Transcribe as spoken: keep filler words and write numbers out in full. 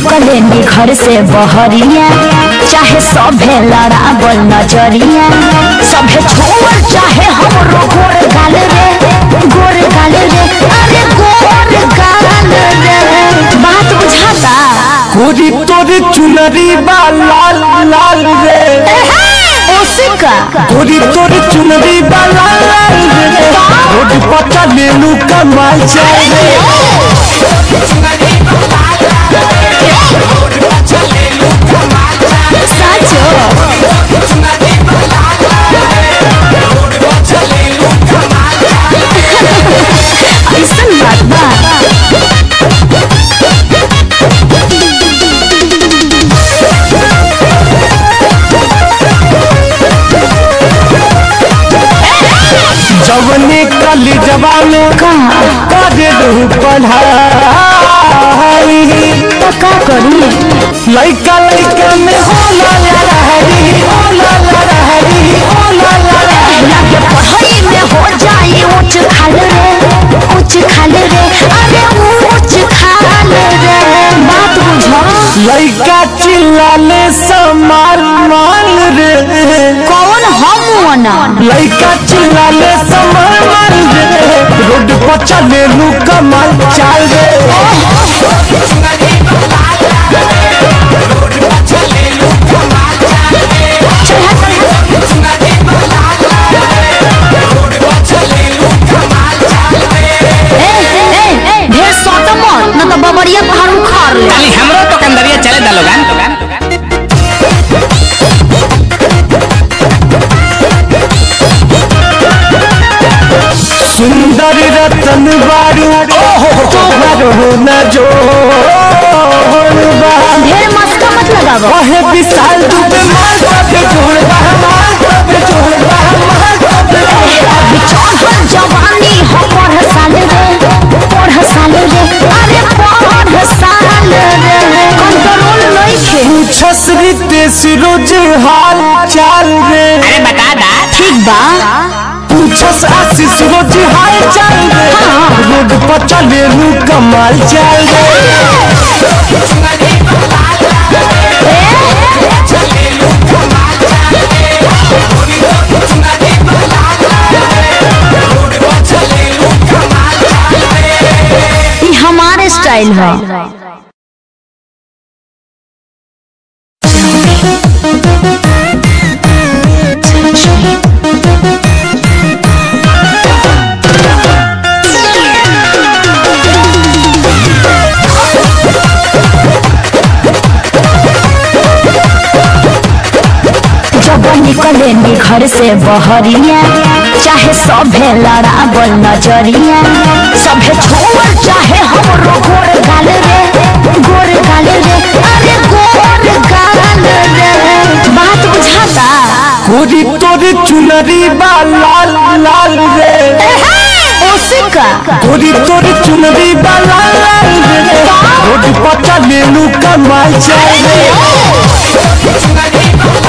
निकले नी घर से बहरिया चाहे सभे लड़ावल नजरिया सभे छोड़ चाहे हमरो गोर गाल रे गोर गाल रे अरे गोर गाल रे बात बुझाता गोरी तोरी चुनरी बा लाल लाल रे ओसिका गोरी तोरी चुनरी बा लाल लाल रे रोड पर चले लू कमाल जाए रे जवने कली जवाने करे दू पढ़ाई तो का करी लइका लइका में होला लहरी होला लहरी होला लगे पढ़ाई में हो जाए ऊंच खाल रे ऊंच खाल रे अरे ऊंच खाल रे बात बुझो लइका चिल्लाले समाल माल रे कौन हम वना लइका चिल्लाले समाल माल रे रोड पर चले लू कमाल चाल रे ढेर सोट मत न तो बबरिया पहाड़ उखाड़ ले खाली हमरो तो कंदरिया चले दलोगान सुंदर रतन बारू तोहरो न जो ढेर मस्का मत लगावो ओहे विशाल दुबे मार पे जोड़ मार पे जोड़ मार पे अभी चढ़ल जवानी हो पढ़ साल रे पढ़ साल रे अरे पढ़ साल रे कंट्रोल नइखे पूछस रितेश रोज हाल चाल रे अरे बता दा ठीक बा पूछस आशीष रोज हाल चाल रे रोड पर चले लू कमाल चाल रे ये हमारे स्टाइल है निकले नी घर से बहरिया चाहे सभे लड़ावल नजरिया सभे छोड़ चाहे हमरो गोर गाल रे गोर गाल रे अरे गोर गाल रे बात बुझाता गोरी तोरी चुनरी बा लाल लाल रे ओसिका गोरी तोरी चुनरी बा लाल लाल रे रोड पर चले लू कमाल जाए रे